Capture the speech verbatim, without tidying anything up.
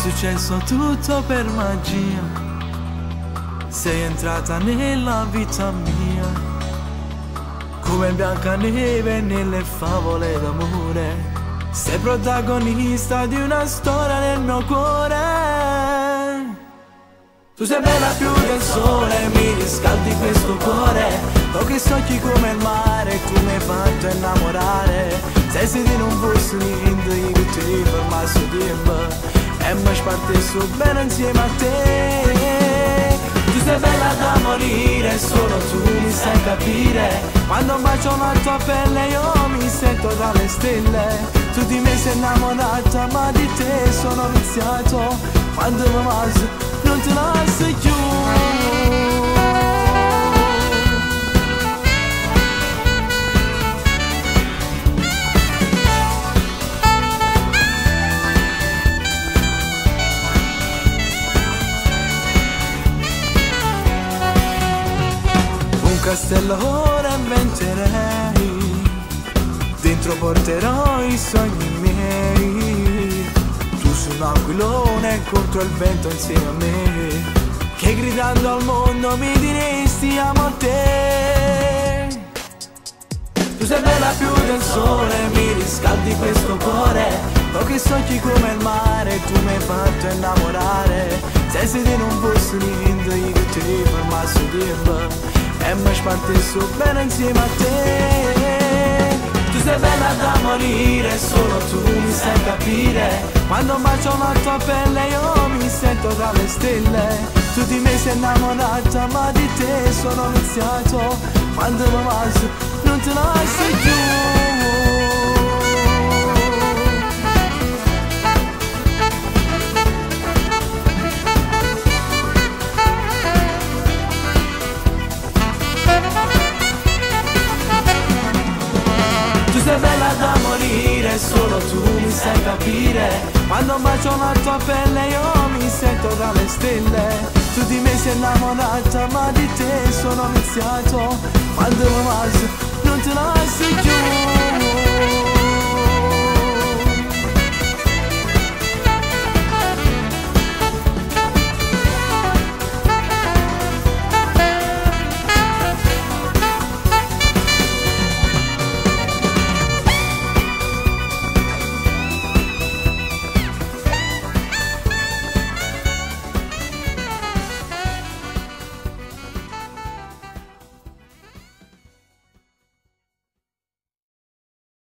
successo tutto per magia. Sei entrata nella vita mia, come Biancaneve nelle favole d'amore. Sei protagonista di una storia nel mio cuore. Tu sei bella più del sole, mi riscaldi questo cuore. Occhi occhi come il mare, tu mi hai fatto innamorare. Sei seduto in un bus lindo, io ti fermo su dimba e mi sparte su bene insieme a te. Tu sei bella da morire, solo tu mi sai capire. Quando bacio la tua pelle io mi sento dalle stelle. Tu di me sei innamorata ma di te sono viziato. Quando mi vas non ti lascio più. Un castello ora inventerei, dentro porterò i sogni miei. Tu su un aquilone contro il vento insieme a me, che gridando al mondo mi diresti amo te. Tu sei bella più del sole, mi riscaldi questo cuore. Occhi occhi come il mare, tu mi hai fatto innamorare. Sei seduto in un bus lindo, io ti fermo su dimba e mi sparte su bene insieme a te. Tu sei bella da morire, solo tu mi sai capire. Quando bacio la tua pelle io mi sento dalle stelle. Tu di me sei innamorata ma di te sono viziato. Quando mi vas non ti lascio più. Sei bella da morire, solo tu mi sai capire. Quando bacio la tua pelle io mi sento dalle stelle. Tu di me sei innamorata ma di te sono viziato. Quando mi vas non ti lascio più.